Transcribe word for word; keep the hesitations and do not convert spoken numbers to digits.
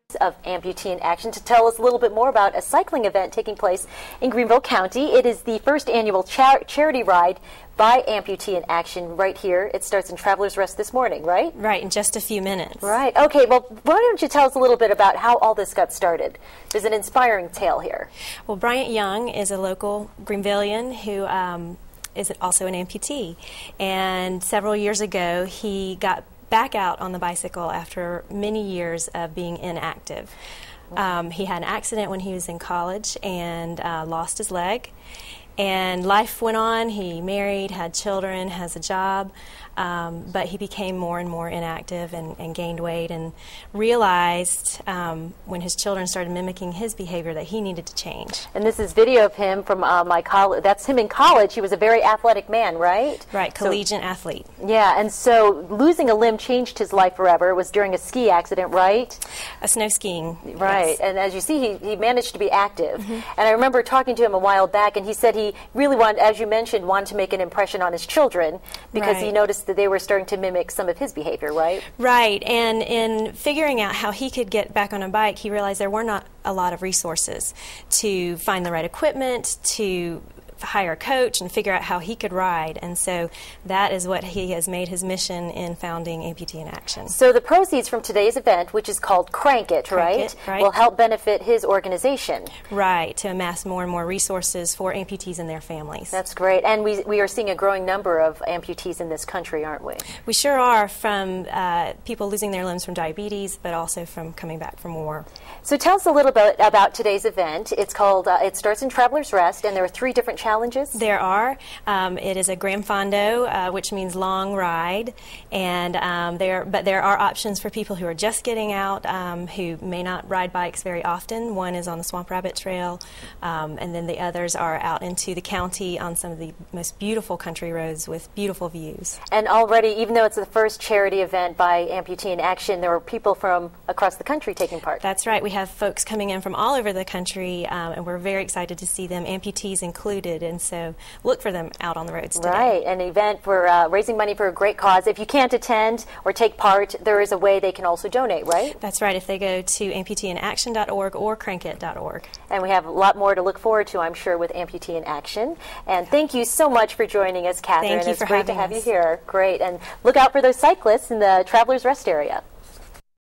Of Amputee In Action to tell us a little bit more about a cycling event taking place in Greenville County. It is the first annual char charity ride by Amputee In Action right here. It starts in Travelers Rest this morning, right? Right, in just a few minutes. Right. Okay, well, why don't you tell us a little bit about how all this got started? There's an inspiring tale here. Well, Bryant Young is a local Greenvillian who um, is also an amputee. And several years ago, he got back out on the bicycle after many years of being inactive. Um, he had an accident when he was in college and uh, lost his leg. And life went on. He married, had children, has a job, um, but he became more and more inactive and, and gained weight and realized um, when his children started mimicking his behavior that he needed to change. And this is video of him from uh, my college. That's him in college. He was a very athletic man, right? Right, collegiate so, athlete. Yeah, and so losing a limb changed his life forever. It was during a ski accident, right? A snow skiing. Right, yes. And as you see, he, he managed to be active. Mm-hmm. And I remember talking to him a while back, and he said he really wanted, as you mentioned, wanted to make an impression on his children because right. he noticed that they were starting to mimic some of his behavior, right? Right, and in figuring out how he could get back on a bike, he realized there were not a lot of resources to find the right equipment, to hire a coach and figure out how he could ride, and so that is what he has made his mission in founding Amputee In Action. So the proceeds from today's event, which is called Crank It, Crank right, It, right, will help benefit his organization. Right, to amass more and more resources for amputees and their families. That's great, and we, we are seeing a growing number of amputees in this country, aren't we? We sure are, from uh, people losing their limbs from diabetes, but also from coming back from war. So tell us a little bit about today's event. It's called, uh, it starts in Travelers Rest, and there are three different challenges. There are. Um, it is a Gran Fondo, uh, which means long ride, and um, there, but there are options for people who are just getting out, um, who may not ride bikes very often. One is on the Swamp Rabbit Trail, um, and then the others are out into the county on some of the most beautiful country roads with beautiful views. And already, even though it's the first charity event by Amputee In Action, there are people from across the country taking part. That's right. We have folks coming in from all over the country, um, and we're very excited to see them, amputees included, and so look for them out on the roads today. Right, an event for uh, raising money for a great cause. If you can't attend or take part, there is a way they can also donate, right? That's right, if they go to amputee in action dot org or crank it dot org. And we have a lot more to look forward to, I'm sure, with Amputee In Action. And thank you so much for joining us, Catherine. Thank you it's for great having to have us. you here. Great. And look out for those cyclists in the Travelers Rest area.